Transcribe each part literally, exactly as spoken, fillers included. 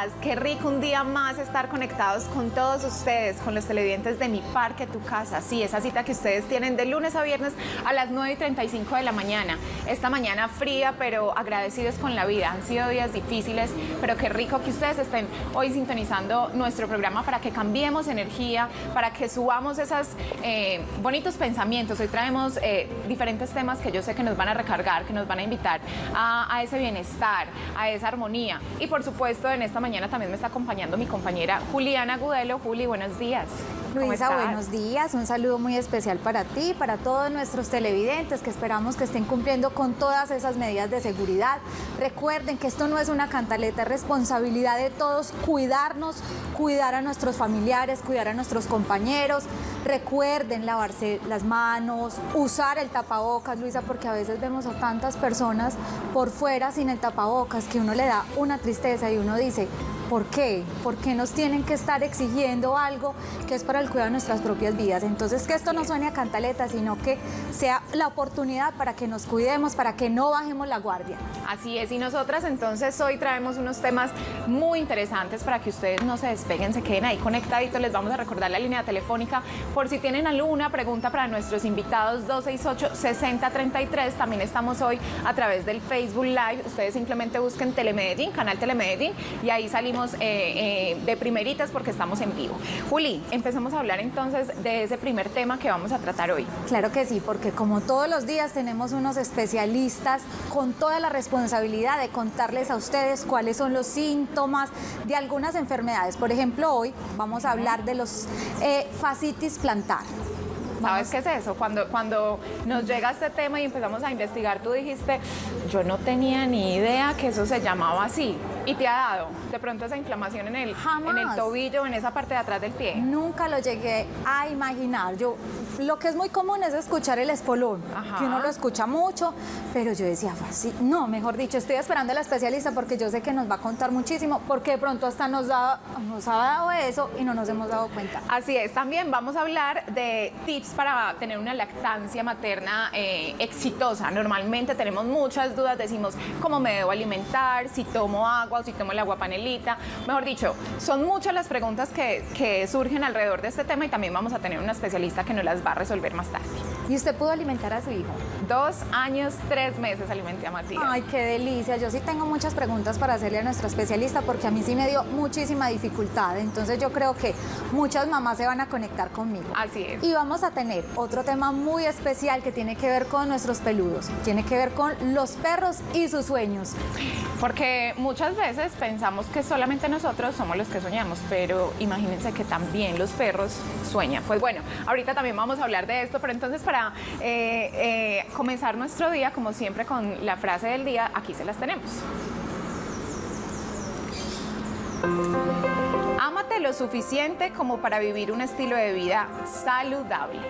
días, qué rico un día más estar conectados con todos ustedes, con los televidentes de Mi Parque, Tu Casa. Sí, esa cita que ustedes tienen de lunes a viernes a las nueve y treinta y cinco de la mañana. Esta mañana fría, pero agradecidos con la vida. Han sido días difíciles, pero qué rico que ustedes estén hoy sintonizando nuestro programa para que cambiemos energía, para que subamos esos eh, bonitos pensamientos. Hoy traemos eh, diferentes temas que yo sé que nos van a recargar, que nos van a invitar a, a ese bienestar, a esa armonía. Y por supuesto, en esta mañana también me está acompañando mi compañera Juliana Gudelo. Juli, buenos días. Luisa, buenos días. Un saludo muy especial para ti, para todos nuestros televidentes que esperamos que estén cumpliendo con todas esas medidas de seguridad. Recuerden que esto no es una cantaleta, es responsabilidad de todos cuidarnos, cuidar a nuestros familiares, cuidar a nuestros compañeros. Recuerden lavarse las manos, usar el tapabocas, Luisa, porque a veces vemos a tantas personas por fuera sin el tapabocas que uno le da una tristeza y uno dice, ¿por qué? ¿Por qué nos tienen que estar exigiendo algo que es para el cuidado de nuestras propias vidas? Entonces, que esto no suene a cantaleta, sino que sea la oportunidad para que nos cuidemos, para que no bajemos la guardia. Así es, y nosotras entonces hoy traemos unos temas muy interesantes para que ustedes no se despeguen, se queden ahí conectaditos. Les vamos a recordar la línea telefónica por si tienen alguna pregunta para nuestros invitados, dos seis ocho, seis cero tres tres. También estamos hoy a través del Facebook Live. Ustedes simplemente busquen Telemedellín, canal Telemedellín, y ahí salimos eh, eh, de primeritas porque estamos en vivo. Juli, empecemos a hablar entonces de ese primer tema que vamos a tratar hoy. Claro que sí, porque como todos los días tenemos unos especialistas con toda la responsabilidad de contarles a ustedes cuáles son los síntomas de algunas enfermedades. Por ejemplo, hoy vamos a hablar de los eh, fascitis plantar. ¿Sabes qué es eso? Cuando, cuando nos llega este tema y empezamos a investigar, tú dijiste, yo no tenía ni idea que eso se llamaba así. ¿Y te ha dado de pronto esa inflamación en el, en el tobillo, en esa parte de atrás del pie? Nunca lo llegué a imaginar. Yo, lo que es muy común es escuchar el espolón, Ajá. que uno lo escucha mucho, pero yo decía, así, no, mejor dicho, estoy esperando a la especialista porque yo sé que nos va a contar muchísimo, porque de pronto hasta nos, da, nos ha dado eso y no nos hemos dado cuenta. Así es, también vamos a hablar de tips para tener una lactancia materna eh, exitosa. Normalmente tenemos muchas dudas, decimos cómo me debo alimentar, si tomo agua o si tomo el agua panelita. Mejor dicho, son muchas las preguntas que, que surgen alrededor de este tema y también vamos a tener una especialista que nos las va a resolver más tarde. ¿Y usted pudo alimentar a su hijo? Dos años, tres meses alimenté a Matías. Ay, qué delicia. Yo sí tengo muchas preguntas para hacerle a nuestra especialista porque a mí sí me dio muchísima dificultad. Entonces yo creo que muchas mamás se van a conectar conmigo. Así es. Y vamos a tener otro tema muy especial que tiene que ver con nuestros peludos. Tiene que ver con los perros y sus sueños. Porque muchas veces pensamos que solamente nosotros somos los que soñamos, pero imagínense que también los perros sueñan. Pues bueno, ahorita también vamos a hablar de esto, pero entonces para eh, eh, comenzar nuestro día, como siempre, con la frase del día, aquí se las tenemos. Ámate lo suficiente como para vivir un estilo de vida saludable.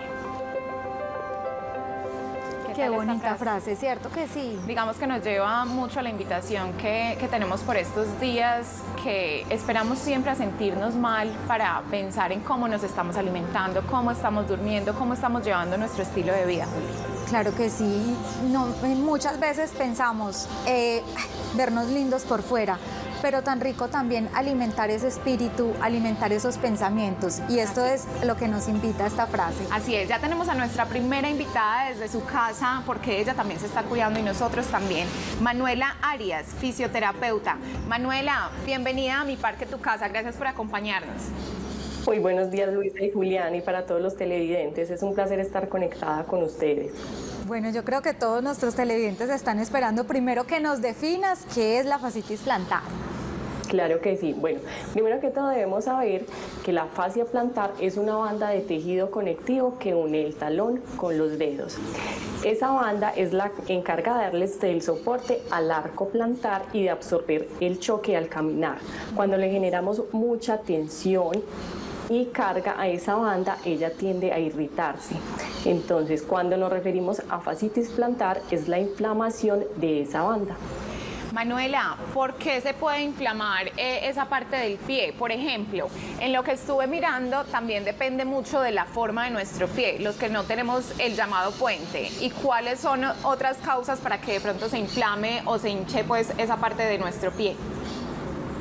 Qué bonita frase, ¿cierto que sí? Digamos que nos lleva mucho a la invitación que, que tenemos por estos días, que esperamos siempre a sentirnos mal para pensar en cómo nos estamos alimentando, cómo estamos durmiendo, cómo estamos llevando nuestro estilo de vida, Juli. Claro que sí. No, muchas veces pensamos eh, vernos lindos por fuera, pero tan rico también alimentar ese espíritu, alimentar esos pensamientos. Y esto es lo que nos invita a esta frase. Así es, ya tenemos a nuestra primera invitada desde su casa, porque ella también se está cuidando y nosotros también. Manuela Arias, fisioterapeuta. Manuela, bienvenida a Mi Parque, Tu Casa. Gracias por acompañarnos. Muy buenos días, Luisa y Julián, y para todos los televidentes. Es un placer estar conectada con ustedes. Bueno, yo creo que todos nuestros televidentes están esperando primero que nos definas qué es la fascitis plantar. Claro que sí. Bueno, primero que todo debemos saber que la fascia plantar es una banda de tejido conectivo que une el talón con los dedos. Esa banda es la encargada de darles el soporte al arco plantar y de absorber el choque al caminar. Cuando le generamos mucha tensión y carga a esa banda, ella tiende a irritarse. Entonces, cuando nos referimos a fascitis plantar, es la inflamación de esa banda. Manuela, ¿por qué se puede inflamar eh, esa parte del pie? Por ejemplo, en lo que estuve mirando también depende mucho de la forma de nuestro pie, los que no tenemos el llamado puente. ¿Y cuáles son otras causas para que de pronto se inflame o se hinche pues esa parte de nuestro pie?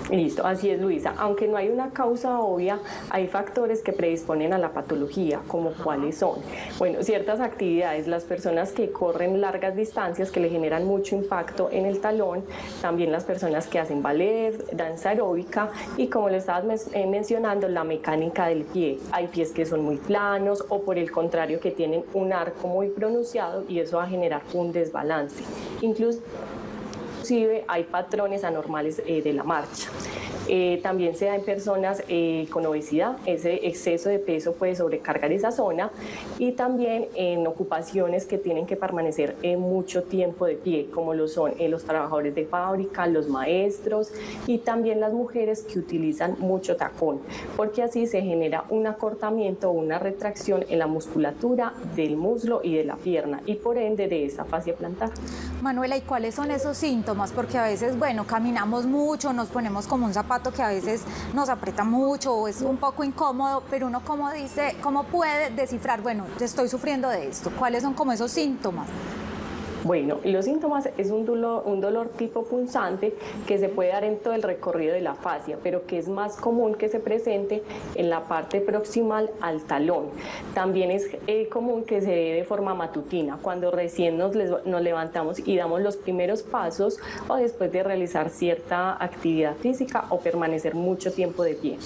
Listo, así es, Luisa. Aunque no hay una causa obvia, hay factores que predisponen a la patología, como cuáles son. Bueno, ciertas actividades, las personas que corren largas distancias que le generan mucho impacto en el talón, también las personas que hacen ballet, danza aeróbica y, como le estabas men mencionando, la mecánica del pie. Hay pies que son muy planos o, por el contrario, que tienen un arco muy pronunciado y eso va a generar un desbalance. Incluso Inclusive hay patrones anormales eh, de la marcha. Eh, también se da en personas eh, con obesidad, ese exceso de peso puede sobrecargar esa zona, y también en ocupaciones que tienen que permanecer eh, mucho tiempo de pie, como lo son eh, los trabajadores de fábrica, los maestros y también las mujeres que utilizan mucho tacón, porque así se genera un acortamiento o una retracción en la musculatura del muslo y de la pierna y por ende de esa fascia plantar. Manuela, ¿y cuáles son esos síntomas? Porque a veces, bueno, caminamos mucho, nos ponemos como un zapato que a veces nos aprieta mucho o es un poco incómodo, pero uno como dice, ¿cómo puede descifrar? Bueno, estoy sufriendo de esto. ¿Cuáles son como esos síntomas? Bueno, los síntomas es un dolor, un dolor tipo punzante que se puede dar en todo el recorrido de la fascia, pero que es más común que se presente en la parte proximal al talón. También es eh, común que se dé de forma matutina, cuando recién nos, nos levantamos y damos los primeros pasos o después de realizar cierta actividad física o permanecer mucho tiempo de pie.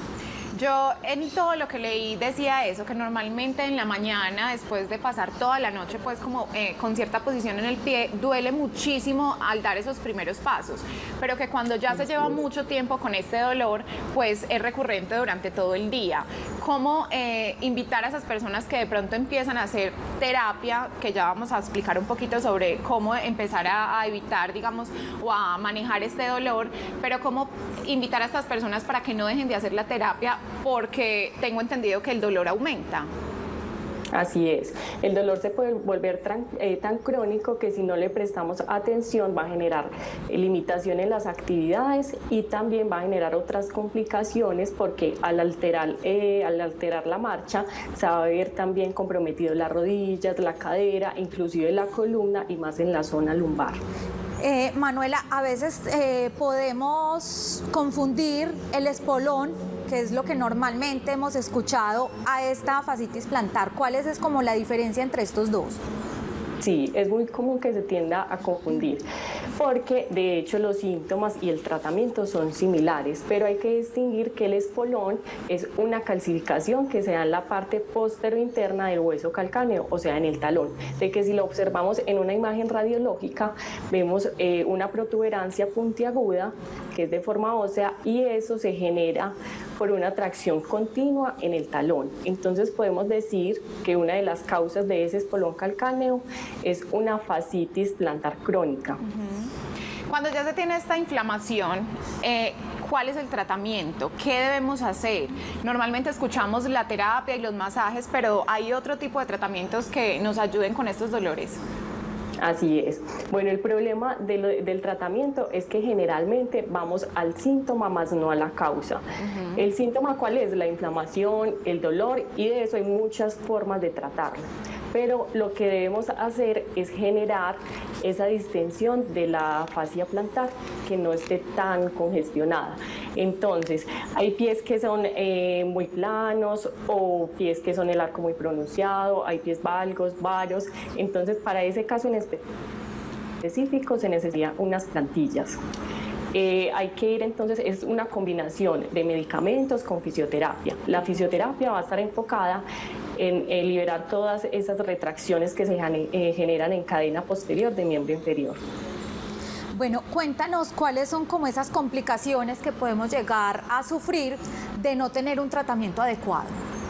Yo en todo lo que leí decía eso, que normalmente en la mañana, después de pasar toda la noche pues como eh, con cierta posición en el pie, duele muchísimo al dar esos primeros pasos, pero que cuando ya se lleva mucho tiempo con este dolor, pues es recurrente durante todo el día. ¿Cómo eh, invitar a esas personas que de pronto empiezan a hacer terapia, que ya vamos a explicar un poquito sobre cómo empezar a, a evitar, digamos, o a manejar este dolor, pero cómo invitar a estas personas para que no dejen de hacer la terapia, porque tengo entendido que el dolor aumenta? Así es, el dolor se puede volver tan, eh, tan crónico que si no le prestamos atención va a generar eh, limitación en las actividades y también va a generar otras complicaciones, porque al alterar, eh, al alterar la marcha se va a ver también comprometido las rodillas, la cadera, inclusive la columna y más en la zona lumbar. Eh, Manuela, a veces eh, podemos confundir el espolón, que es lo que normalmente hemos escuchado, a esta fascitis plantar. ¿Cuál es, es como la diferencia entre estos dos? Sí, es muy común que se tienda a confundir, porque de hecho los síntomas y el tratamiento son similares, pero hay que distinguir que el espolón es una calcificación que se da en la parte posterior-interna del hueso calcáneo, o sea, en el talón, de que si lo observamos en una imagen radiológica, vemos eh, una protuberancia puntiaguda, que es de forma ósea, y eso se genera por una tracción continua en el talón. Entonces podemos decir que una de las causas de ese espolón calcáneo es una fascitis plantar crónica. Uh-huh. Cuando ya se tiene esta inflamación, eh, ¿cuál es el tratamiento? ¿Qué debemos hacer? Normalmente escuchamos la terapia y los masajes, pero ¿hay otro tipo de tratamientos que nos ayuden con estos dolores? Así es. Bueno, el problema de lo, del tratamiento es que generalmente vamos al síntoma más no a la causa. Uh-huh. ¿El síntoma cuál es? La inflamación, el dolor, y de eso hay muchas formas de tratarlo. Pero lo que debemos hacer es generar esa distensión de la fascia plantar, que no esté tan congestionada. Entonces, hay pies que son eh, muy planos o pies que son el arco muy pronunciado, hay pies valgos, varos. Entonces, para ese caso en específico se necesitan unas plantillas. Eh, hay que ir entonces, es una combinación de medicamentos con fisioterapia. La fisioterapia va a estar enfocada en eh, liberar todas esas retracciones que se eh, generan en cadena posterior de miembro inferior. Bueno, cuéntanos cuáles son como esas complicaciones que podemos llegar a sufrir de no tener un tratamiento adecuado.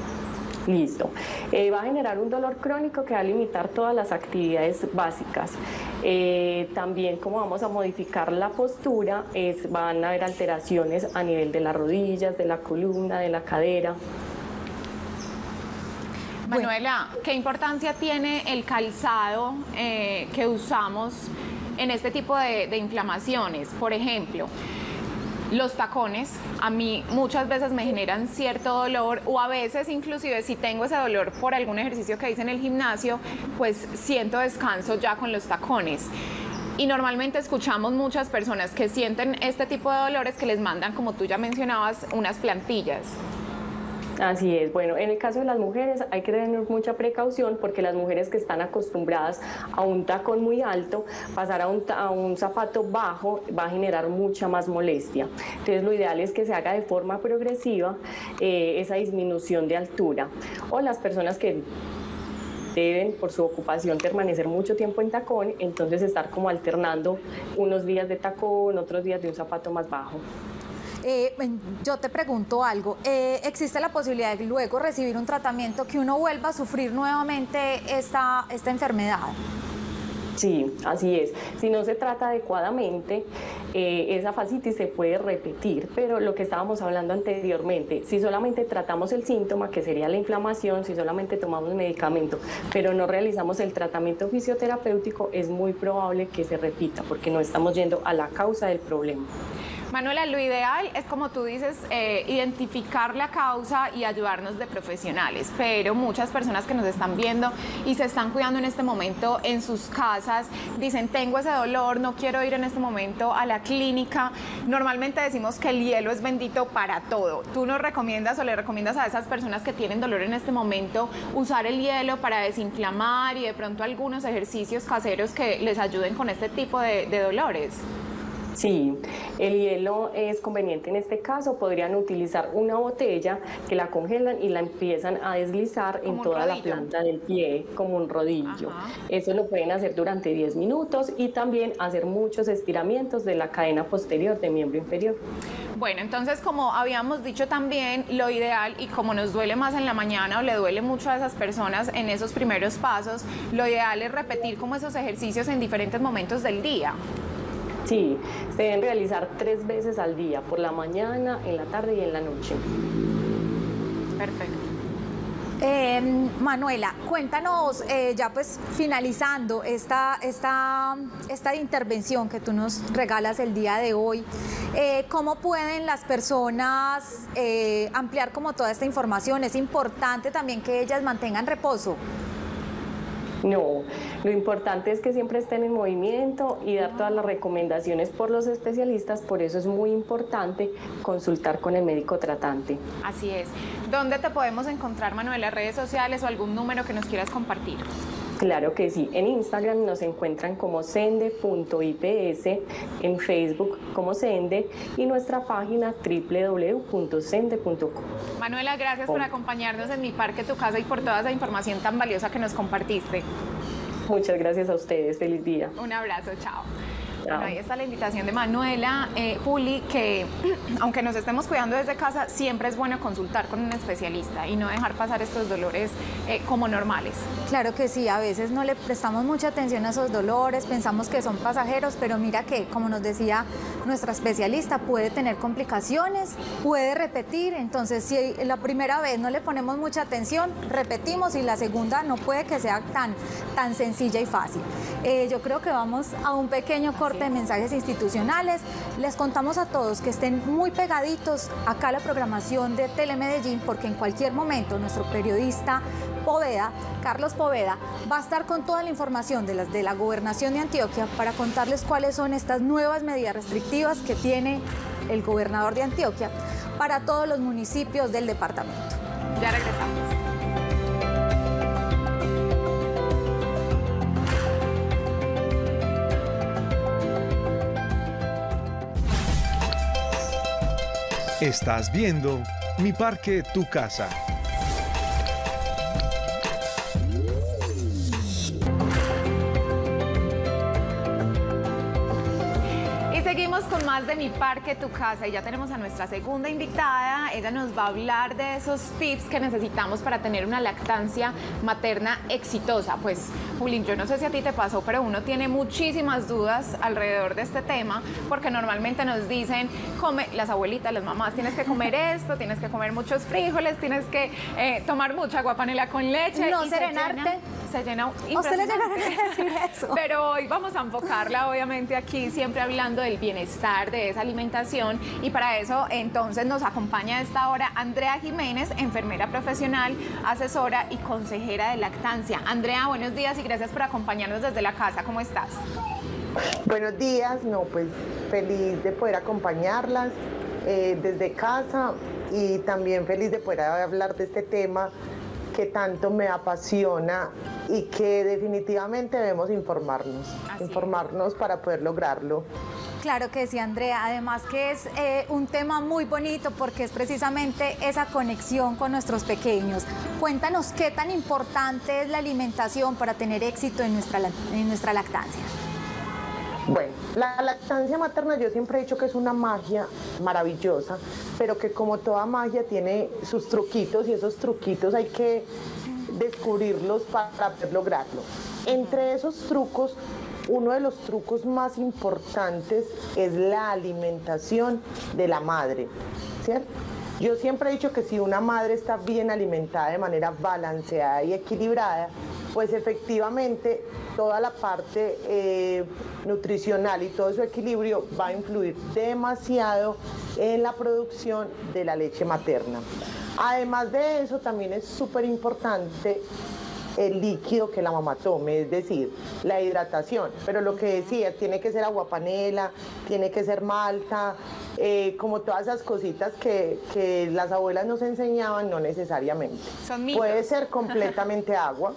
Listo. Eh, va a generar un dolor crónico que va a limitar todas las actividades básicas. Eh, también, como vamos a modificar la postura, es, van a haber alteraciones a nivel de las rodillas, de la columna, de la cadera. Manuela, ¿qué importancia tiene el calzado eh, que usamos en este tipo de, de inflamaciones? Por ejemplo, los tacones a mí muchas veces me generan cierto dolor, o a veces inclusive si tengo ese dolor por algún ejercicio que hice en el gimnasio, pues siento descanso ya con los tacones. Y normalmente escuchamos muchas personas que sienten este tipo de dolores que les mandan, como tú ya mencionabas, unas plantillas. Así es. Bueno, en el caso de las mujeres hay que tener mucha precaución porque las mujeres que están acostumbradas a un tacón muy alto, pasar a un, a un zapato bajo va a generar mucha más molestia. Entonces lo ideal es que se haga de forma progresiva eh, esa disminución de altura. O las personas que deben por su ocupación permanecer mucho tiempo en tacón, entonces estar como alternando unos días de tacón, otros días de un zapato más bajo. Eh, yo te pregunto algo, eh, ¿existe la posibilidad de luego recibir un tratamiento que uno vuelva a sufrir nuevamente esta, esta enfermedad? Sí, así es. Si no se trata adecuadamente, eh, esa fascitis se puede repetir, pero lo que estábamos hablando anteriormente, si solamente tratamos el síntoma, que sería la inflamación, si solamente tomamos medicamento, pero no realizamos el tratamiento fisioterapéutico, es muy probable que se repita, porque no estamos yendo a la causa del problema. Manuela, lo ideal es, como tú dices, eh, identificar la causa y ayudarnos de profesionales, pero muchas personas que nos están viendo y se están cuidando en este momento en sus casas, dicen, tengo ese dolor, no quiero ir en este momento a la clínica. Normalmente decimos que el hielo es bendito para todo. ¿Tú nos recomiendas o le recomiendas a esas personas que tienen dolor en este momento usar el hielo para desinflamar y de pronto algunos ejercicios caseros que les ayuden con este tipo de, de dolores? Sí, el hielo es conveniente en este caso. Podrían utilizar una botella que la congelan y la empiezan a deslizar en toda la planta del pie como un rodillo. Ajá. Eso lo pueden hacer durante diez minutos y también hacer muchos estiramientos de la cadena posterior del miembro inferior. Bueno, entonces, como habíamos dicho también, lo ideal, y como nos duele más en la mañana o le duele mucho a esas personas en esos primeros pasos, lo ideal es repetir como esos ejercicios en diferentes momentos del día. Sí, se deben realizar tres veces al día, por la mañana, en la tarde y en la noche. Perfecto. Eh, Manuela, cuéntanos, eh, ya pues finalizando esta, esta, esta intervención que tú nos regalas el día de hoy, eh, ¿cómo pueden las personas eh, ampliar como toda esta información? Es importante también que ellas mantengan reposo. No, lo importante es que siempre estén en movimiento y dar todas las recomendaciones por los especialistas, por eso es muy importante consultar con el médico tratante. Así es. ¿Dónde te podemos encontrar, Manuela? ¿Redes sociales o algún número que nos quieras compartir? Claro que sí, en Instagram nos encuentran como sende punto i p s, en Facebook como Sende y nuestra página doble u doble u doble u punto sende punto com. Manuela, gracias por acompañarnos en Mi Parque Tu Casa y por toda esa información tan valiosa que nos compartiste. Muchas gracias a ustedes, feliz día. Un abrazo, chao. Bueno, ahí está la invitación de Manuela, eh, Juli, que aunque nos estemos cuidando desde casa, siempre es bueno consultar con un especialista y no dejar pasar estos dolores eh, como normales. Claro que sí, a veces no le prestamos mucha atención a esos dolores, pensamos que son pasajeros, pero mira que, como nos decía nuestra especialista, puede tener complicaciones, puede repetir, entonces si la primera vez no le ponemos mucha atención, repetimos y la segunda no puede que sea tan, tan sencilla y fácil. Eh, yo creo que vamos a un pequeño corte de mensajes institucionales. Les contamos a todos que estén muy pegaditos acá a la programación de Telemedellín, porque en cualquier momento nuestro periodista Poveda, Carlos Poveda, va a estar con toda la información de las de la Gobernación de Antioquia para contarles cuáles son estas nuevas medidas restrictivas que tiene el gobernador de Antioquia para todos los municipios del departamento. Ya regresamos. Estás viendo Mi Parque Tu Casa. Seguimos con más de Mi Parque Tu Casa y ya tenemos a nuestra segunda invitada. Ella nos va a hablar de esos tips que necesitamos para tener una lactancia materna exitosa. Pues, Juli, yo no sé si a ti te pasó, pero uno tiene muchísimas dudas alrededor de este tema, porque normalmente nos dicen, come, las abuelitas, las mamás, tienes que comer esto, tienes que comer muchos frijoles, tienes que eh, tomar mucha agua panela con leche. No y serenarte. Se llena, se llena ¿O se le llegaron a decir eso? Pero hoy vamos a enfocarla, obviamente, aquí siempre hablando del bienestar, de esa alimentación, y para eso entonces nos acompaña a esta hora Andrea Jiménez, enfermera profesional, asesora y consejera de lactancia. Andrea, buenos días y gracias por acompañarnos desde la casa. ¿Cómo estás? Buenos días, no, pues feliz de poder acompañarlas eh, desde casa y también feliz de poder hablar de este tema que tanto me apasiona y que definitivamente debemos informarnos, Así informarnos es. para poder lograrlo. Claro que sí, Andrea, además que es eh, un tema muy bonito porque es precisamente esa conexión con nuestros pequeños. Cuéntanos qué tan importante es la alimentación para tener éxito en nuestra, en nuestra lactancia. Bueno, la lactancia materna yo siempre he dicho que es una magia maravillosa, pero que como toda magia tiene sus truquitos y esos truquitos hay que descubrirlos para poder lograrlo. Entre esos trucos, uno de los trucos más importantes es la alimentación de la madre, ¿cierto? Yo siempre he dicho que si una madre está bien alimentada de manera balanceada y equilibrada, pues efectivamente toda la parte eh, nutricional y todo su equilibrio va a influir demasiado en la producción de la leche materna. Además de eso, también es súper importante el líquido que la mamá tome, es decir, la hidratación, pero lo que decía, tiene que ser aguapanela, tiene que ser malta, eh, como todas esas cositas que, que las abuelas nos enseñaban, no necesariamente. Son mitos. Puede ser completamente agua.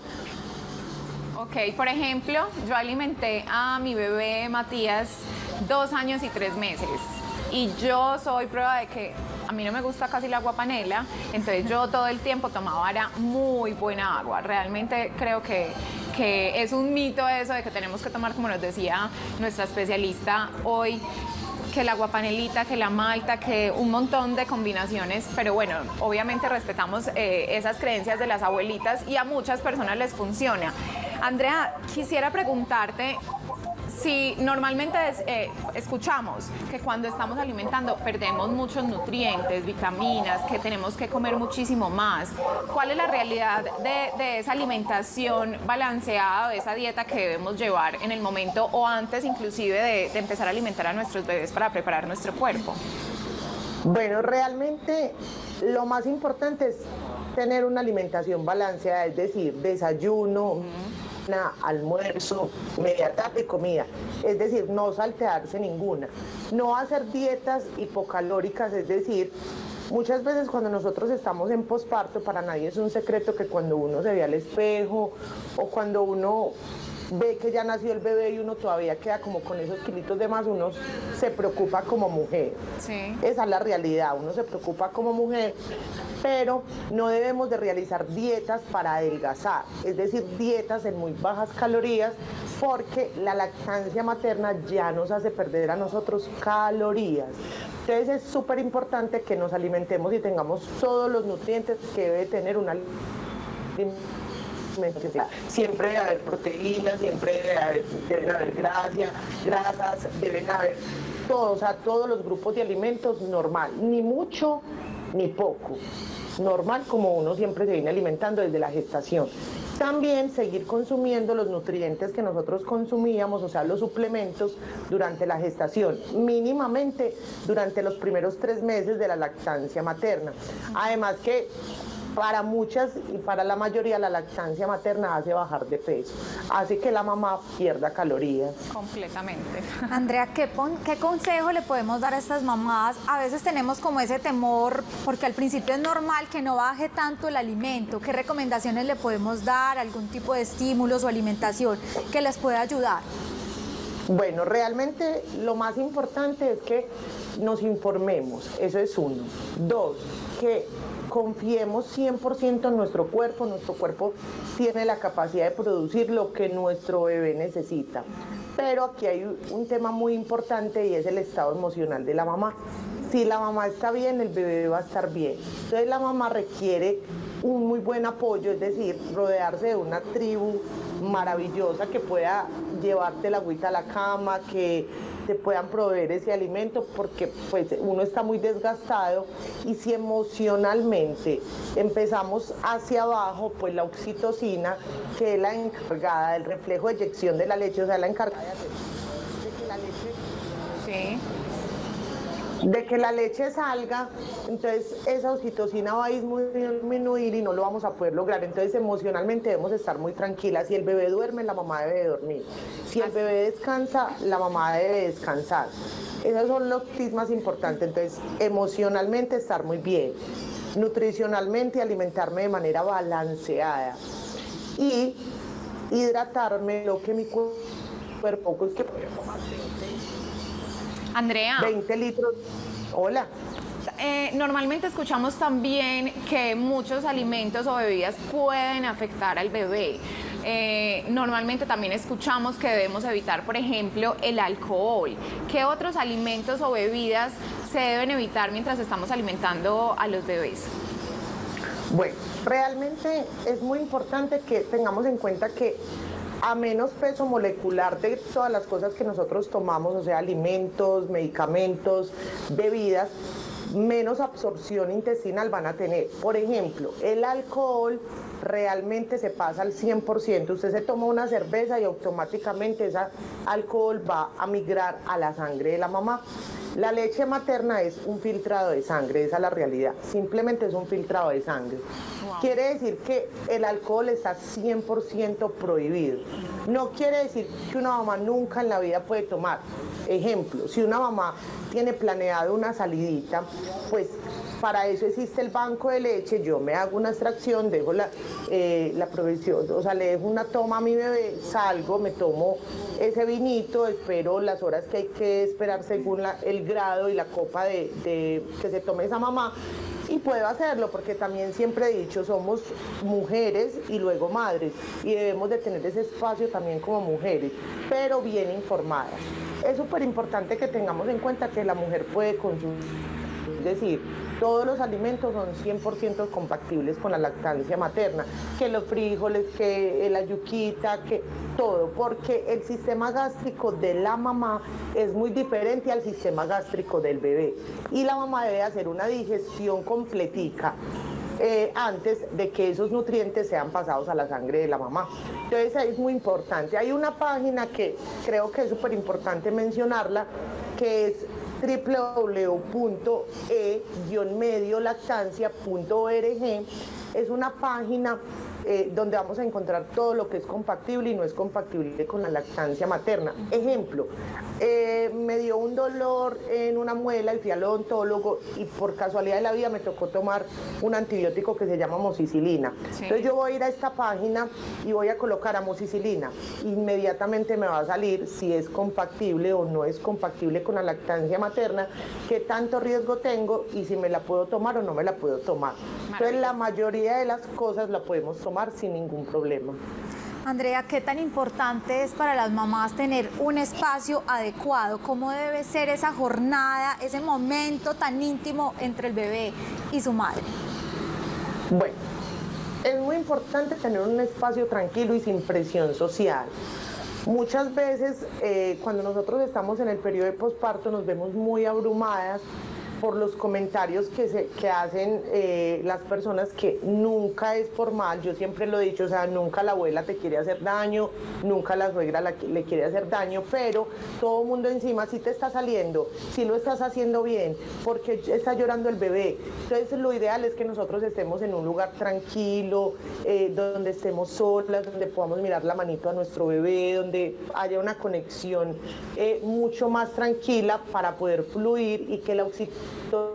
Ok, por ejemplo, yo alimenté a mi bebé Matías dos años y tres meses y yo soy prueba de que a mí no me gusta casi la agua panela, entonces yo todo el tiempo tomaba era muy buena agua. Realmente creo que, que es un mito eso de que tenemos que tomar, como nos decía nuestra especialista hoy, que la aguapanelita, que la malta, que un montón de combinaciones, pero bueno, obviamente respetamos eh, esas creencias de las abuelitas y a muchas personas les funciona. Andrea, quisiera preguntarte si normalmente es, eh, escuchamos que cuando estamos alimentando perdemos muchos nutrientes, vitaminas, que tenemos que comer muchísimo más. ¿Cuál es la realidad de, de esa alimentación balanceada, de esa dieta que debemos llevar en el momento o antes inclusive de, de empezar a alimentar a nuestros bebés para preparar nuestro cuerpo? Bueno, realmente lo más importante es tener una alimentación balanceada, es decir, desayuno, uh-huh. almuerzo, media tarde y comida, es decir, no saltearse ninguna, no hacer dietas hipocalóricas, es decir, muchas veces cuando nosotros estamos en posparto, para nadie es un secreto que cuando uno se ve al espejo o cuando uno ve que ya nació el bebé y uno todavía queda como con esos kilitos de más, uno se preocupa como mujer. Sí. Esa es la realidad, uno se preocupa como mujer, pero no debemos de realizar dietas para adelgazar, es decir, dietas en muy bajas calorías, porque la lactancia materna ya nos hace perder a nosotros calorías. Entonces es súper importante que nos alimentemos y tengamos todos los nutrientes que debe tener una alimentación. Siempre debe haber proteínas, siempre debe haber, deben haber grasas, grasas, deben haber todos, o sea, todos los grupos de alimentos normal, ni mucho ni poco, normal como uno siempre se viene alimentando desde la gestación. También seguir consumiendo los nutrientes que nosotros consumíamos, o sea, los suplementos durante la gestación, mínimamente durante los primeros tres meses de la lactancia materna. Además que para muchas y para la mayoría la lactancia materna hace bajar de peso, hace que la mamá pierda calorías. Completamente. Andrea, ¿qué, ¿qué consejo le podemos dar a estas mamás? A veces tenemos como ese temor, porque al principio es normal que no baje tanto el alimento. ¿Qué recomendaciones le podemos dar? ¿Algún tipo de estímulos o alimentación que les pueda ayudar? Bueno, realmente lo más importante es que nos informemos, eso es uno. Dos, que confiemos cien por ciento en nuestro cuerpo, nuestro cuerpo tiene la capacidad de producir lo que nuestro bebé necesita. Pero aquí hay un tema muy importante y es el estado emocional de la mamá. Si la mamá está bien, el bebé va a estar bien. Entonces la mamá requiere un muy buen apoyo, es decir, rodearse de una tribu maravillosa que pueda llevarte la agüita a la cama, que te puedan proveer ese alimento, porque pues uno está muy desgastado y si emocionalmente empezamos hacia abajo, pues la oxitocina, que es la encargada del reflejo de eyección de la leche, o sea, la encargada de hacer de que la leche... Sí. de que la leche salga, entonces esa oxitocina va a disminuir y no lo vamos a poder lograr. Entonces emocionalmente debemos estar muy tranquilas. Si el bebé duerme, la mamá debe dormir. Si el bebé descansa, la mamá debe descansar. Esos son los tips más importantes. Entonces emocionalmente estar muy bien, nutricionalmente alimentarme de manera balanceada y hidratarme lo que mi cuerpo es que Andrea. veinte litros. Hola. Eh, normalmente escuchamos también que muchos alimentos o bebidas pueden afectar al bebé. Eh, normalmente también escuchamos que debemos evitar, por ejemplo, el alcohol. ¿Qué otros alimentos o bebidas se deben evitar mientras estamos alimentando a los bebés? Bueno, realmente es muy importante que tengamos en cuenta que a menos peso molecular de todas las cosas que nosotros tomamos, o sea, alimentos, medicamentos, bebidas, menos absorción intestinal van a tener. Por ejemplo, el alcohol realmente se pasa al cien por ciento. Usted se toma una cerveza y automáticamente ese alcohol va a migrar a la sangre de la mamá. La leche materna es un filtrado de sangre, esa es la realidad. Simplemente es un filtrado de sangre. Wow. Quiere decir que el alcohol está cien por ciento prohibido. No quiere decir que una mamá nunca en la vida puede tomar. Ejemplo, si una mamá tiene planeado una salidita, pues para eso existe el banco de leche. Yo me hago una extracción, dejo la, eh, la provisión, o sea, le dejo una toma a mi bebé, salgo, me tomo ese vinito, espero las horas que hay que esperar según la, el grado y la copa de, de que se tome esa mamá. Y puedo hacerlo porque también siempre he dicho, somos mujeres y luego madres y debemos de tener ese espacio también como mujeres, pero bien informadas. Es súper importante que tengamos en cuenta que la mujer puede consumir, es decir, todos los alimentos son cien por ciento compatibles con la lactancia materna, que los frijoles, que la yuquita, que todo, porque el sistema gástrico de la mamá es muy diferente al sistema gástrico del bebé y la mamá debe hacer una digestión completica eh, antes de que esos nutrientes sean pasados a la sangre de la mamá. Entonces es muy importante. Hay una página que creo que es súper importante mencionarla, que es doble u doble u doble u punto e medio lactancia punto org. Es una página eh, donde vamos a encontrar todo lo que es compatible y no es compatible con la lactancia materna. Ejemplo, eh, me dio un dolor en una muela y fui al odontólogo y por casualidad de la vida me tocó tomar un antibiótico que se llama amoxicilina. Sí. Entonces yo voy a ir a esta página y voy a colocar amoxicilina. Inmediatamente me va a salir si es compatible o no es compatible con la lactancia materna, qué tanto riesgo tengo y si me la puedo tomar o no me la puedo tomar. Entonces la mayoría de las cosas la podemos tomar sin ningún problema. Andrea, ¿qué tan importante es para las mamás tener un espacio adecuado? ¿Cómo debe ser esa jornada, ese momento tan íntimo entre el bebé y su madre? Bueno, es muy importante tener un espacio tranquilo y sin presión social. Muchas veces eh, cuando nosotros estamos en el periodo de posparto nos vemos muy abrumadas por los comentarios que, se, que hacen eh, las personas, que nunca es por mal. Yo siempre lo he dicho, o sea, nunca la abuela te quiere hacer daño, nunca la suegra la, le quiere hacer daño, pero todo el mundo encima, si te está saliendo, si lo estás haciendo bien, porque está llorando el bebé. Entonces lo ideal es que nosotros estemos en un lugar tranquilo, eh, donde estemos solas, donde podamos mirar la manito a nuestro bebé, donde haya una conexión eh, mucho más tranquila para poder fluir y que la oxitocina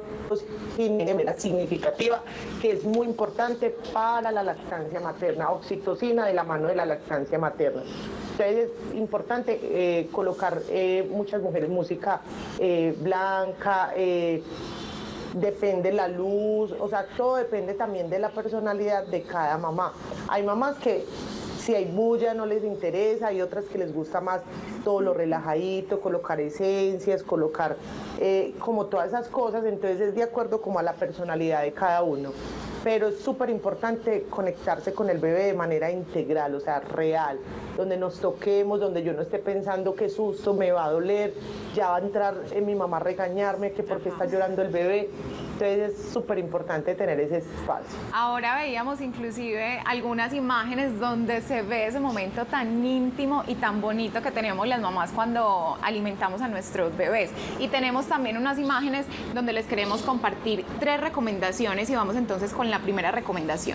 de manera significativa, que es muy importante para la lactancia materna. Oxitocina de la mano de la lactancia materna. Entonces es importante eh, colocar eh, muchas mujeres música eh, blanca, eh, depende la luz, o sea, todo depende también de la personalidad de cada mamá. Hay mamás que si hay bulla no les interesa, hay otras que les gusta más todo lo relajadito, colocar esencias, colocar eh, como todas esas cosas, entonces es de acuerdo como a la personalidad de cada uno. Pero es súper importante conectarse con el bebé de manera integral, o sea, real, donde nos toquemos, donde yo no esté pensando qué susto, me va a doler, ya va a entrar eh, mi mamá a regañarme, que porque está llorando el bebé. Entonces es súper importante tener ese espacio. Ahora veíamos inclusive algunas imágenes donde se ve ese momento tan íntimo y tan bonito que tenemos las mamás cuando alimentamos a nuestros bebés. Y tenemos también unas imágenes donde les queremos compartir tres recomendaciones y vamos entonces con la primera recomendación.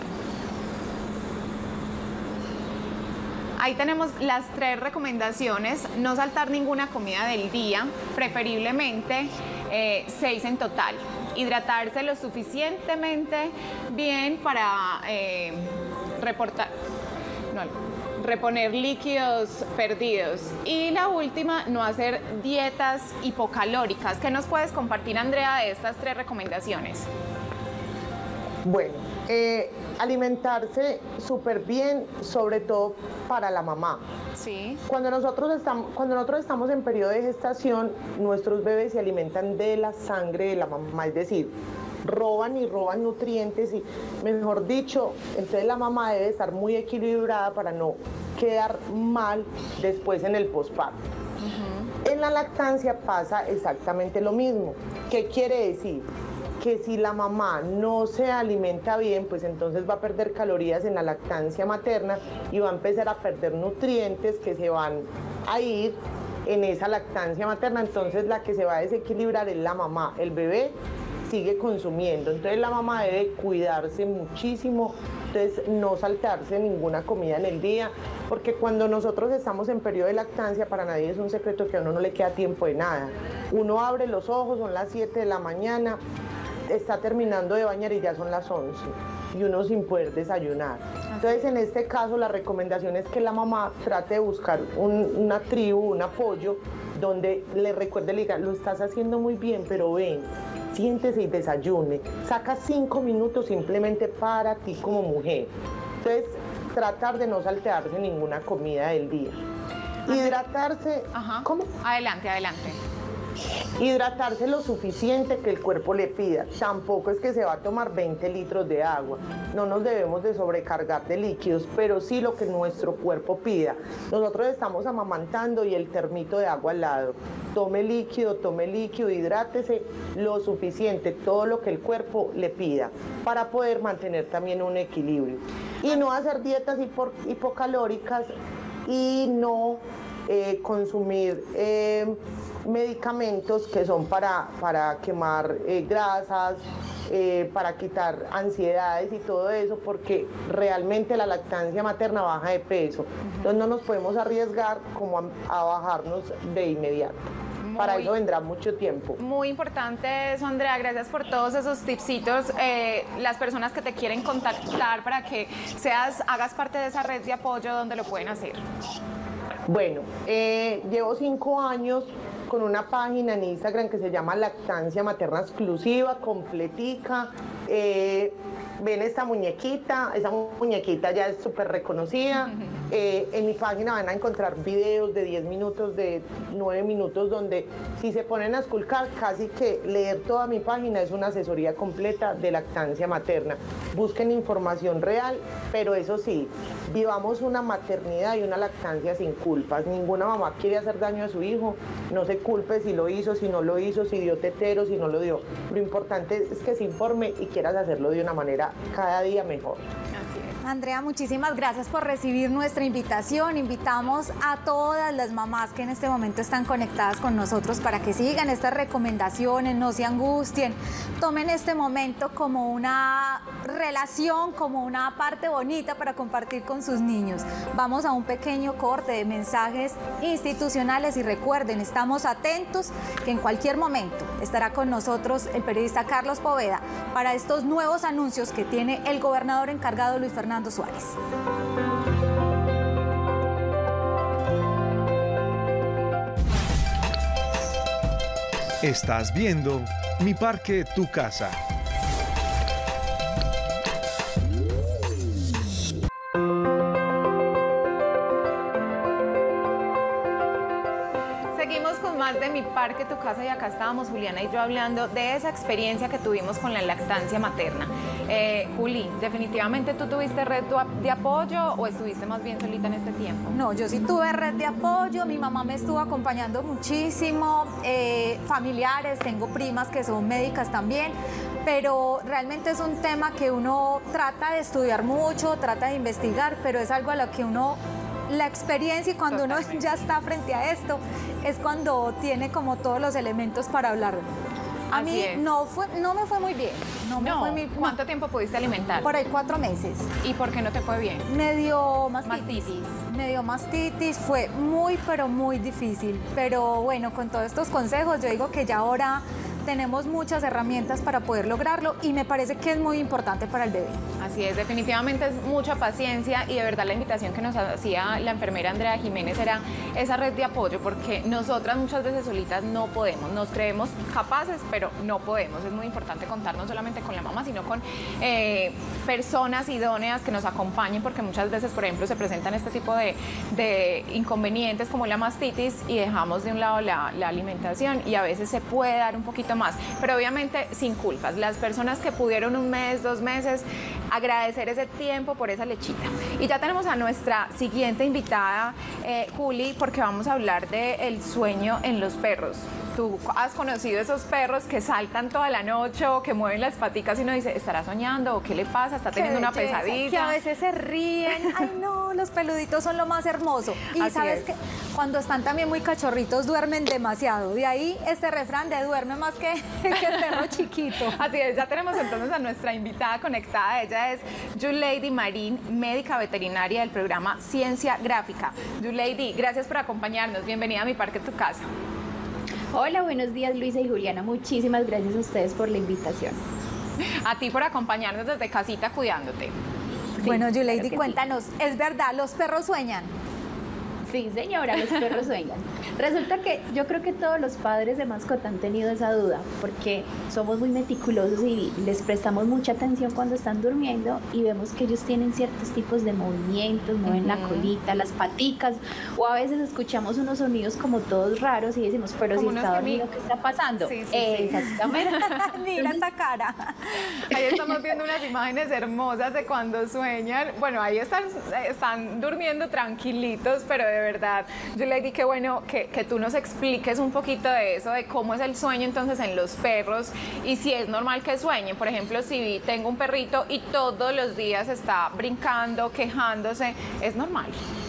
Ahí tenemos las tres recomendaciones: no saltar ninguna comida del día, preferiblemente eh, seis en total. Hidratarse lo suficientemente bien para eh, reportar, no, reponer líquidos perdidos. Y la última, no hacer dietas hipocalóricas. ¿Qué nos puedes compartir, Andrea, de estas tres recomendaciones? Bueno, eh, alimentarse súper bien, sobre todo para la mamá. Sí. Cuando nosotros, estamos, cuando nosotros estamos en periodo de gestación, nuestros bebés se alimentan de la sangre de la mamá, es decir, roban y roban nutrientes y, mejor dicho, entonces la mamá debe estar muy equilibrada para no quedar mal después en el posparto. Uh-huh. En la lactancia pasa exactamente lo mismo. ¿Qué quiere decir? Que si la mamá no se alimenta bien, pues entonces va a perder calorías en la lactancia materna y va a empezar a perder nutrientes que se van a ir en esa lactancia materna. Entonces la que se va a desequilibrar es la mamá. El bebé sigue consumiendo, entonces la mamá debe cuidarse muchísimo, entonces no saltarse ninguna comida en el día, porque cuando nosotros estamos en periodo de lactancia, para nadie es un secreto que a uno no le queda tiempo de nada. Uno abre los ojos, son las siete de la mañana, está terminando de bañar y ya son las once y uno sin poder desayunar. Entonces en este caso la recomendación es que la mamá trate de buscar un, una tribu, un apoyo donde le recuerde, le diga, lo estás haciendo muy bien, pero ven, siéntese y desayune, saca cinco minutos simplemente para ti como mujer. Entonces tratar de no saltearse ninguna comida del día. Hidratarse. Ajá. ¿Cómo? Adelante, adelante. Hidratarse lo suficiente que el cuerpo le pida. Tampoco es que se va a tomar veinte litros de agua. No nos debemos de sobrecargar de líquidos, pero sí lo que nuestro cuerpo pida. Nosotros estamos amamantando y el termito de agua al lado. Tome líquido, tome líquido, hidrátese lo suficiente, todo lo que el cuerpo le pida, para poder mantener también un equilibrio. Y no hacer dietas hipo hipocalóricas y no eh, consumir eh, medicamentos que son para, para quemar eh, grasas, eh, para quitar ansiedades y todo eso, porque realmente la lactancia materna baja de peso. Entonces no nos podemos arriesgar como a, a bajarnos de inmediato. Muy, para eso vendrá mucho tiempo. Muy importante eso, Andrea. Gracias por todos esos tipsitos. Eh, las personas que te quieren contactar para que seas, hagas parte de esa red de apoyo, ¿dónde lo pueden hacer? Bueno, eh, llevo cinco años con una página en Instagram que se llama Lactancia Materna Exclusiva, completica. Eh, ven esta muñequita, esa muñequita ya es súper reconocida. Eh, en mi página van a encontrar videos de diez minutos, de nueve minutos, donde si se ponen a esculcar, casi que leer toda mi página es una asesoría completa de lactancia materna. Busquen información real, pero eso sí, vivamos una maternidad y una lactancia sin culpas. Ninguna mamá quiere hacer daño a su hijo, no se culpe si lo hizo, si no lo hizo, si dio tetero, si no lo dio. Lo importante es que se informe y quieras hacerlo de una manera cada día mejor. Andrea, muchísimas gracias por recibir nuestra invitación. Invitamos a todas las mamás que en este momento están conectadas con nosotros para que sigan estas recomendaciones, no se angustien, tomen este momento como una relación, como una parte bonita para compartir con sus niños. Vamos a un pequeño corte de mensajes institucionales y recuerden, estamos atentos que en cualquier momento estará con nosotros el periodista Carlos Poveda para estos nuevos anuncios que tiene el gobernador encargado Luis Fernando Suárez. Estás viendo Mi Parque, Tu Casa. Seguimos con más de Mi Parque, Tu Casa, y acá estábamos Juliana y yo hablando de esa experiencia que tuvimos con la lactancia materna. Eh, Juli, ¿definitivamente tú tuviste red de apoyo o estuviste más bien solita en este tiempo? No, yo sí tuve red de apoyo, mi mamá me estuvo acompañando muchísimo, eh, familiares, tengo primas que son médicas también, pero realmente es un tema que uno trata de estudiar mucho, trata de investigar, pero es algo a lo que uno, la experiencia y cuando Totalmente. uno ya está frente a esto, es cuando tiene como todos los elementos para hablar. A Así mí no, fue, no me fue muy bien. No, me no. Fue muy, ¿Cuánto no. tiempo pudiste alimentar? Por ahí cuatro meses. ¿Y por qué no te fue bien? Me dio mastitis. mastitis. Me dio mastitis, fue muy, pero muy difícil. Pero bueno, con todos estos consejos, yo digo que ya ahora tenemos muchas herramientas para poder lograrlo y me parece que es muy importante para el bebé. Así es, definitivamente es mucha paciencia y de verdad la invitación que nos hacía la enfermera Andrea Jiménez era esa red de apoyo, porque nosotras muchas veces solitas no podemos, nos creemos capaces, pero no podemos. Es muy importante contar no solamente con la mamá, sino con eh, personas idóneas que nos acompañen, porque muchas veces, por ejemplo, se presentan este tipo de, de inconvenientes como la mastitis y dejamos de un lado la, la alimentación y a veces se puede dar un poquito más, pero obviamente sin culpas. Las personas que pudieron un mes, dos meses, agradecer ese tiempo por esa lechita. Y ya tenemos a nuestra siguiente invitada, eh, Juli, porque vamos a hablar del sueño en los perros. Tú has conocido esos perros que saltan toda la noche o que mueven las paticas y uno dice, ¿estará soñando o qué le pasa? ¿Está teniendo una pesadilla? Que a veces se ríen. Ay, no, los peluditos son lo más hermoso. Y Así sabes es. que cuando están también muy cachorritos duermen demasiado. De ahí este refrán de duerme más que, que el perro chiquito. Así es, ya tenemos entonces a nuestra invitada conectada. Ella es Yulady Marín, médica veterinaria del programa Ciencia Gráfica. Yulady, gracias por acompañarnos. Bienvenida a Mi Parque Tu Casa. Hola, buenos días Luisa y Juliana, muchísimas gracias a ustedes por la invitación. A ti por acompañarnos desde casita cuidándote. Sí, bueno, Yulady, claro cuéntanos, sí. ¿Es verdad, los perros sueñan? Sí, señora, los perros sueñan. Resulta que yo creo que todos los padres de mascota han tenido esa duda, porque somos muy meticulosos y les prestamos mucha atención cuando están durmiendo y vemos que ellos tienen ciertos tipos de movimientos, mueven uh-huh. la colita, las paticas, o a veces escuchamos unos sonidos como todos raros y decimos, pero como si está dormido, ¿qué está pasando? Sí, sí, eh, sí. Exactamente. Mira esta cara. Ahí estamos viendo unas imágenes hermosas de cuando sueñan. Bueno, ahí están, están durmiendo tranquilitos, pero de verdad, Yulady, qué bueno que, que tú nos expliques un poquito de eso, de cómo es el sueño entonces en los perros y si es normal que sueñen. Por ejemplo, si tengo un perrito y todos los días está brincando, quejándose, ¿es normal?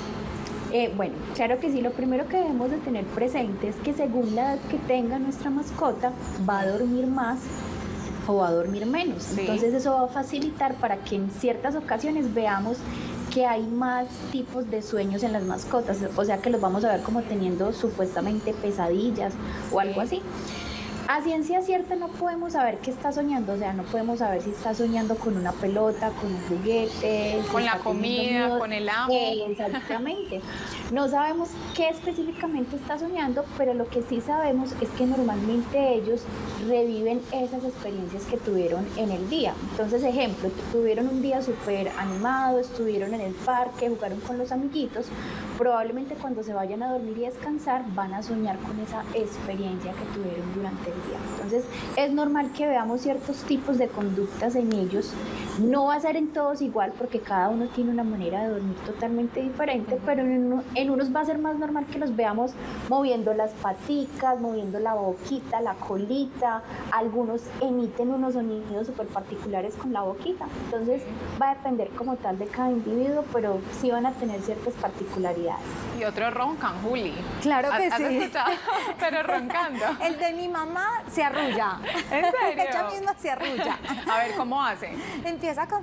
Eh, bueno, claro que sí. Lo primero que debemos de tener presente es que según la edad que tenga nuestra mascota, va a dormir más o va a dormir menos. Sí. Entonces eso va a facilitar para que en ciertas ocasiones veamos que hay más tipos de sueños en las mascotas, o sea que los vamos a ver como teniendo supuestamente pesadillas sí. o algo así. A ciencia cierta no podemos saber qué está soñando, o sea, no podemos saber si está soñando con una pelota, con un juguete, con si la comida, miedo. Con el amo. Eh, exactamente. No sabemos qué específicamente está soñando, pero lo que sí sabemos es que normalmente ellos reviven esas experiencias que tuvieron en el día. Entonces, ejemplo, tuvieron un día súper animado, estuvieron en el parque, jugaron con los amiguitos, probablemente cuando se vayan a dormir y descansar van a soñar con esa experiencia que tuvieron durante el día. Entonces es normal que veamos ciertos tipos de conductas en ellos. No va a ser en todos igual porque cada uno tiene una manera de dormir totalmente diferente, pero en, uno, en unos va a ser más normal que los veamos moviendo las paticas, moviendo la boquita, la colita. Algunos emiten unos sonidos súper particulares con la boquita. Entonces va a depender como tal de cada individuo, pero sí van a tener ciertas particularidades. Y otros roncan, Juli. Claro que ¿Has sí. escuchado? Pero roncando. El de mi mamá se arrulla. ¿En serio? Ella misma se arrulla. A ver, ¿cómo hace? Empieza con...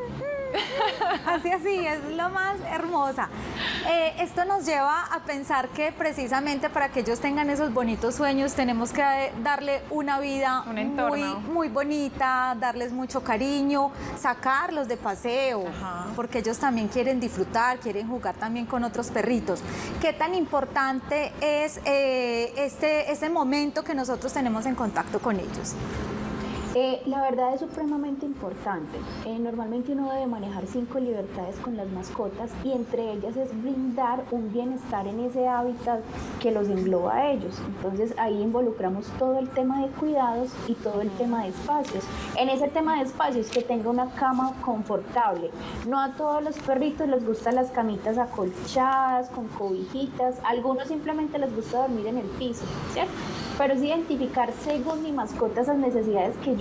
Así, así, es lo más hermosa. Eh, esto nos lleva a pensar que precisamente para que ellos tengan esos bonitos sueños tenemos que darle una vida Un muy, muy bonita, darles mucho cariño, sacarlos de paseo, Ajá. porque ellos también quieren disfrutar, quieren jugar también con otros perritos. ¿Qué tan importante es eh, este, este momento que nosotros tenemos en contacto con ellos? Eh, la verdad es supremamente importante. Eh, normalmente uno debe manejar cinco libertades con las mascotas y entre ellas es brindar un bienestar en ese hábitat que los engloba a ellos. Entonces ahí involucramos todo el tema de cuidados y todo el tema de espacios. En ese tema de espacios que tenga una cama confortable. No a todos los perritos les gustan las camitas acolchadas, con cobijitas. A algunos simplemente les gusta dormir en el piso, ¿cierto? Pero es identificar según mi mascota esas necesidades que yo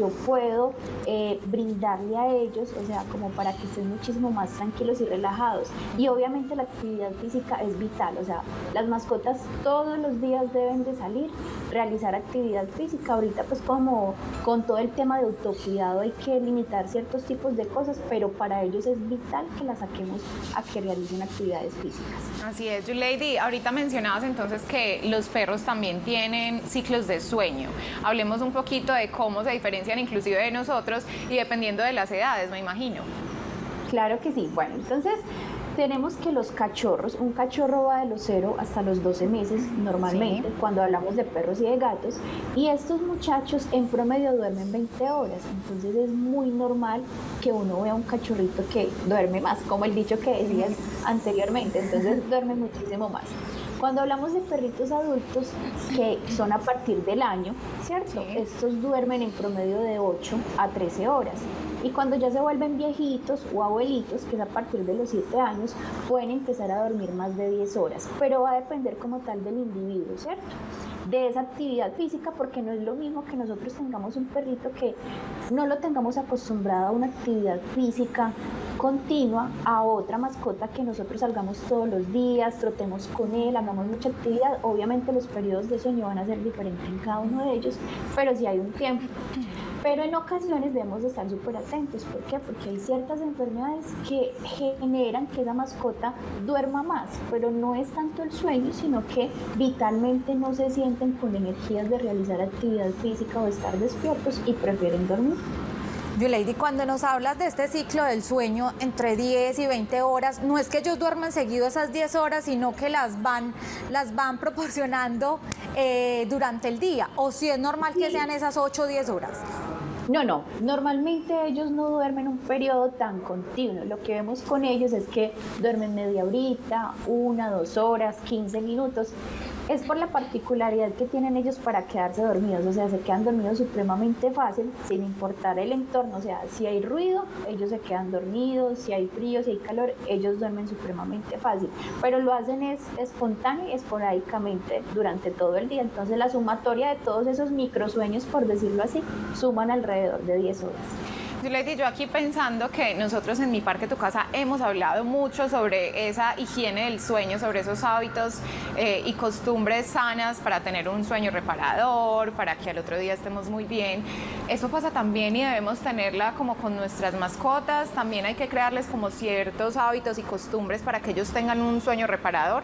yo puedo eh, brindarle a ellos, o sea, como para que estén muchísimo más tranquilos y relajados. Y obviamente la actividad física es vital, o sea, las mascotas todos los días deben de salir, realizar actividad física. Ahorita pues como con todo el tema de autocuidado hay que limitar ciertos tipos de cosas, pero para ellos es vital que las saquemos a que realicen actividades físicas. Así es, Yulady, ahorita mencionabas entonces que los perros también tienen ciclos de sueño. Hablemos un poquito de cómo se diferencian inclusive de nosotros y dependiendo de las edades, me imagino. Claro que sí. Bueno, entonces tenemos que los cachorros, un cachorro va de los cero hasta los doce meses normalmente, sí, cuando hablamos de perros y de gatos, y estos muchachos en promedio duermen veinte horas, entonces es muy normal que uno vea un cachorrito que duerme más, como el dicho que decías anteriormente, entonces duerme muchísimo más. Cuando hablamos de perritos adultos, que son a partir del año, ¿cierto? Sí. Estos duermen en promedio de ocho a trece horas. Y cuando ya se vuelven viejitos o abuelitos, que es a partir de los siete años, pueden empezar a dormir más de diez horas. Pero va a depender como tal del individuo, ¿cierto? De esa actividad física, porque no es lo mismo que nosotros tengamos un perrito que no lo tengamos acostumbrado a una actividad física continua, a otra mascota que nosotros salgamos todos los días, trotemos con él, hagamos mucha actividad. Obviamente los periodos de sueño van a ser diferentes en cada uno de ellos, pero sí hay un tiempo. Pero en ocasiones debemos de estar súper atentos. ¿Por qué? Porque hay ciertas enfermedades que generan que esa mascota duerma más, pero no es tanto el sueño, sino que vitalmente no se sienten con energías de realizar actividad física o estar despiertos y prefieren dormir. Yulady, cuando nos hablas de este ciclo del sueño entre diez y veinte horas, no es que ellos duerman seguido esas diez horas, sino que las van, las van proporcionando eh, durante el día, o si es normal que sean esas ocho o diez horas. No, no, normalmente ellos no duermen un periodo tan continuo. Lo que vemos con ellos es que duermen media horita, una, dos horas, quince minutos. Es por la particularidad que tienen ellos para quedarse dormidos, o sea, se quedan dormidos supremamente fácil, sin importar el entorno, o sea, si hay ruido, ellos se quedan dormidos, si hay frío, si hay calor, ellos duermen supremamente fácil, pero lo hacen es espontáneo y esporádicamente durante todo el día, entonces la sumatoria de todos esos microsueños, por decirlo así, suman alrededor de diez horas. Yulady, yo aquí pensando que nosotros en Mi Parque Tu Casa hemos hablado mucho sobre esa higiene del sueño, sobre esos hábitos eh, y costumbres sanas para tener un sueño reparador, para que al otro día estemos muy bien. Eso pasa también y debemos tenerla como con nuestras mascotas. También hay que crearles como ciertos hábitos y costumbres para que ellos tengan un sueño reparador.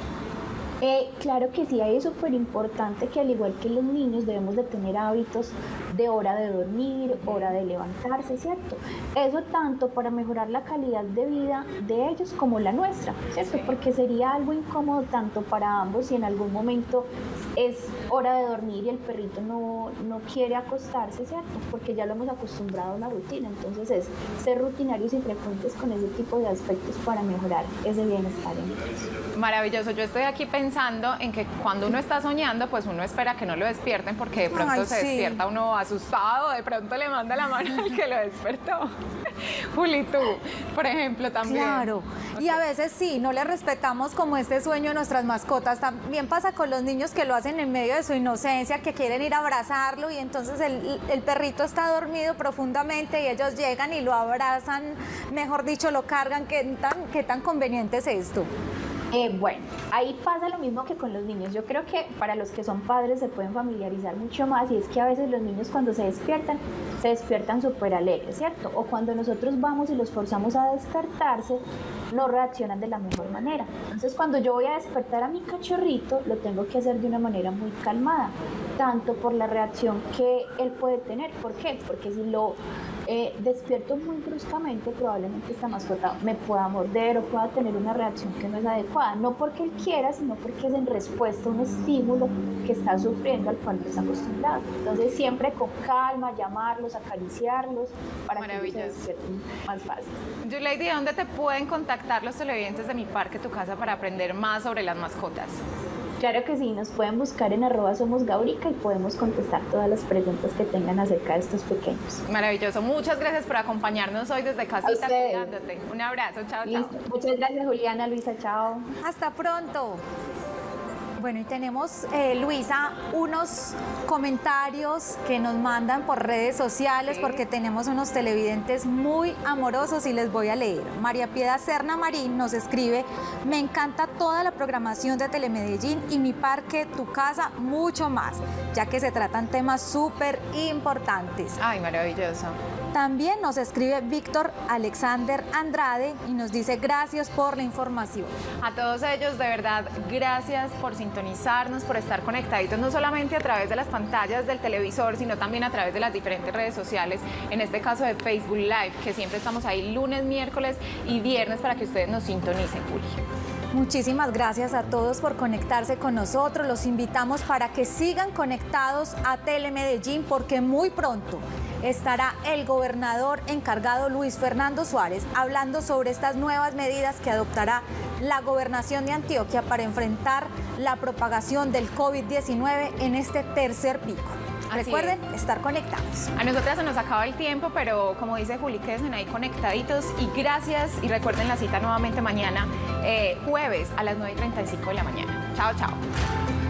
Eh, claro que sí, ahí es súper importante que al igual que los niños debemos de tener hábitos de hora de dormir, hora de levantarse, ¿cierto? Eso tanto para mejorar la calidad de vida de ellos como la nuestra, ¿cierto? Sí. Porque sería algo incómodo tanto para ambos si en algún momento es hora de dormir y el perrito no, no quiere acostarse, ¿cierto? Porque ya lo hemos acostumbrado a una rutina, entonces es ser rutinarios y frecuentes con ese tipo de aspectos para mejorar ese bienestar en ellos. Maravilloso, yo estoy aquí pensando en que cuando uno está soñando, pues uno espera que no lo despierten porque de pronto Ay, se sí. despierta uno asustado, de pronto le manda la mano al que lo despertó. Juli, tú, por ejemplo, también. Claro, okay. Y a veces sí, no le respetamos como este sueño a nuestras mascotas. También pasa con los niños que lo hacen en medio de su inocencia, que quieren ir a abrazarlo y entonces el, el perrito está dormido profundamente y ellos llegan y lo abrazan, mejor dicho, lo cargan. ¿Qué tan, qué tan conveniente es esto? Eh, bueno, ahí pasa lo mismo que con los niños. Yo creo que para los que son padres se pueden familiarizar mucho más y es que a veces los niños cuando se despiertan, se despiertan súper alegres, ¿cierto? O cuando nosotros vamos y los forzamos a despertarse, no reaccionan de la mejor manera. Entonces cuando yo voy a despertar a mi cachorrito, lo tengo que hacer de una manera muy calmada, tanto por la reacción que él puede tener. ¿Por qué? Porque si lo eh, despierto muy bruscamente, probablemente esta mascota me pueda morder o pueda tener una reacción que no es adecuada. No porque él quiera, sino porque es en respuesta a un estímulo que está sufriendo al cual no está acostumbrado. Entonces siempre con calma, llamarlos, acariciarlos para que se despierten más fácil. Yulady, ¿dónde te pueden contactar los televidentes de Mi Parque Tu Casa para aprender más sobre las mascotas? Claro que sí, nos pueden buscar en arroba somos Gaurica y podemos contestar todas las preguntas que tengan acerca de estos pequeños. Maravilloso, muchas gracias por acompañarnos hoy desde casita cuidándote. Un abrazo, chao, chao. Listo. Muchas gracias Juliana, Luisa, chao. Hasta pronto. Bueno, y tenemos, eh, Luisa, unos comentarios que nos mandan por redes sociales, sí, porque tenemos unos televidentes muy amorosos y les voy a leer. María Piedad Serna Marín nos escribe: me encanta toda la programación de Telemedellín y Mi Parque, Tu Casa, mucho más, ya que se tratan temas súper importantes. Ay, maravilloso. También nos escribe Víctor Alexander Andrade y nos dice: gracias por la información. A todos ellos, de verdad, gracias por sintonizarnos, por estar conectaditos, no solamente a través de las pantallas del televisor, sino también a través de las diferentes redes sociales, en este caso de Facebook Live, que siempre estamos ahí lunes, miércoles y viernes para que ustedes nos sintonicen, Juli. Muchísimas gracias a todos por conectarse con nosotros. Los invitamos para que sigan conectados a Telemedellín, porque muy pronto estará el gobernador encargado Luis Fernando Suárez hablando sobre estas nuevas medidas que adoptará la gobernación de Antioquia para enfrentar la propagación del COVID diecinueve en este tercer pico. Así Recuerden es. estar conectados. A nosotras se nos acaba el tiempo, pero como dice Juli, quédense ahí conectaditos y gracias. Y recuerden la cita nuevamente mañana, eh, jueves a las nueve y treinta y cinco de la mañana. Chao, chao.